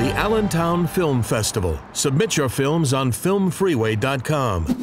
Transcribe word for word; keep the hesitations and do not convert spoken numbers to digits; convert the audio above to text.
The Allentown Film Festival. Submit your films on film freeway dot com.